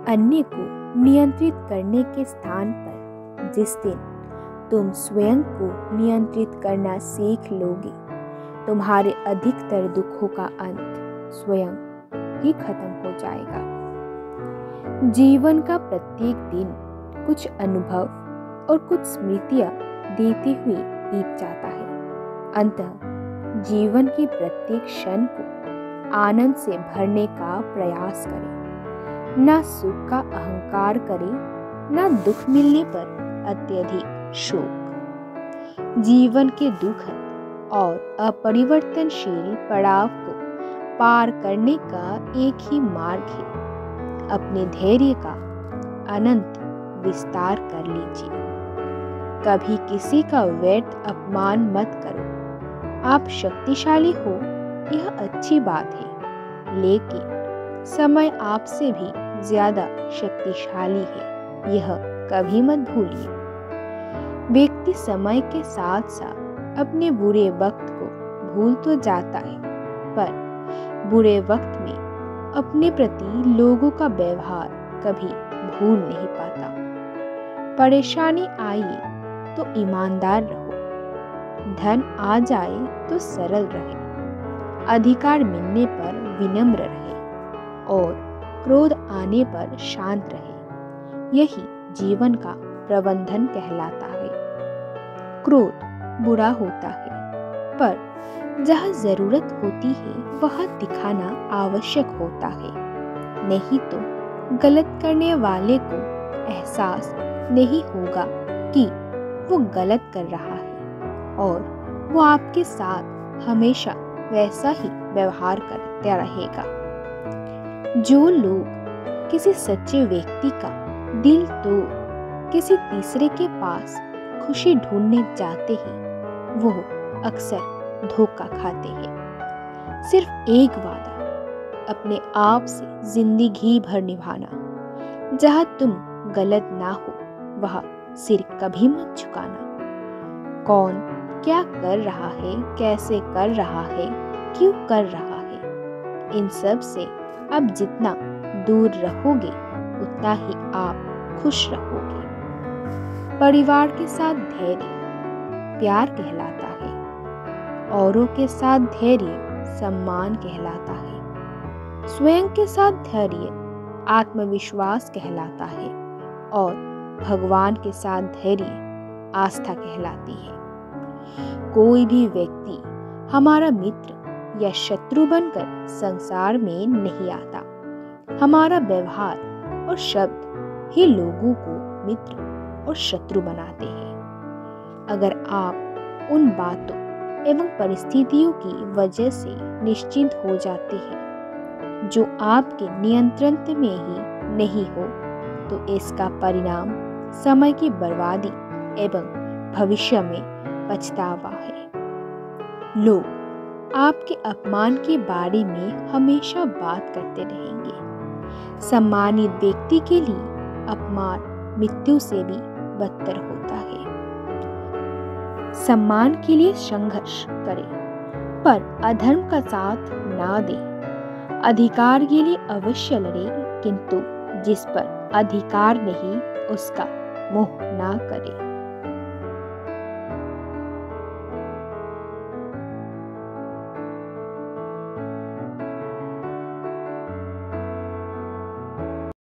अन्य को नियंत्रित करने के स्थान पर जिस दिन तुम स्वयं को नियंत्रित करना सीख लोगे, तुम्हारे अधिकतर दुखों का अंत स्वयं ही खत्म हो जाएगा। जीवन का प्रत्येक दिन कुछ अनुभव और कुछ स्मृतियां देते हुए बीत जाता है। अंततः जीवन की प्रत्येक क्षण को आनंद से भरने का प्रयास करें। ना सुख का अहंकार करें, ना दुख मिलने पर अत्यधिक शोक। जीवन के दुखद और अपरिवर्तनशील पड़ाव को पार करने का एक ही मार्ग है। अपने धैर्य का अनंत विस्तार कर लीजिए। कभी किसी का व्यर्थ अपमान मत करो। आप शक्तिशाली हो, यह अच्छी बात है, लेकिन समय आपसे भी ज्यादा शक्तिशाली है, यह कभी मत भूलिए। व्यक्ति समय के साथ साथ अपने बुरे वक्त को भूल तो जाता है, पर बुरे वक्त में अपने प्रति लोगों का व्यवहार कभी भूल नहीं पाता। परेशानी आए तो ईमानदार रहो, धन आ जाए तो सरल रहे, अधिकार मिलने पर विनम्र रहे और क्रोध आने पर शांत रहे। यही जीवन का प्रबंधन कहलाता है। क्रोध बुरा होता है, पर जहाँ जरूरत होती है वहाँ दिखाना आवश्यक होता है। नहीं तो गलत करने वाले को एहसास नहीं होगा कि वो गलत कर रहा है और वो आपके साथ हमेशा वैसा ही व्यवहार करता रहेगा। जो लोग किसी सच्चे व्यक्ति का दिल तोड़ किसी तीसरे के पास खुशी ढूंढने जाते हैं, वो अक्सर धोखा खाते हैं। सिर्फ एक वादा अपने आप से जिंदगी भर निभाना, जहां तुम गलत ना हो वहां सिर कभी मत झुकाना। कौन क्या कर रहा है, कैसे कर रहा है, क्यों कर रहा है, इन सब से अब जितना दूर रहोगे उतना ही आप खुश रहोगे। परिवार के साथ धैर्य प्यार कहलाता है, औरों के साथ धैर्य सम्मान कहलाता है, स्वयं के साथ धैर्य आत्मविश्वास कहलाता है और भगवान के साथ धैर्य आस्था कहलाती है। कोई भी व्यक्ति हमारा मित्र या शत्रु बनकर संसार में नहीं आता। हमारा व्यवहार और शब्द ही लोगों को मित्र और शत्रु बनाते हैं। अगर आप उन बातों एवं परिस्थितियों की वजह से निश्चिंत हो जाते हैं जो आपके नियंत्रण में ही नहीं हो, तो इसका परिणाम समय की बर्बादी एवं भविष्य में पछतावा है। लोग आपके अपमान के बारे में हमेशा बात करते रहेंगे। सम्मानित व्यक्ति के लिए अपमान मृत्यु से भी बदतर होता है। सम्मान के लिए संघर्ष करें, पर अधर्म का साथ ना दें। अधिकार के लिए अवश्य लड़ें, किंतु जिस पर अधिकार नहीं उसका मोह ना करें।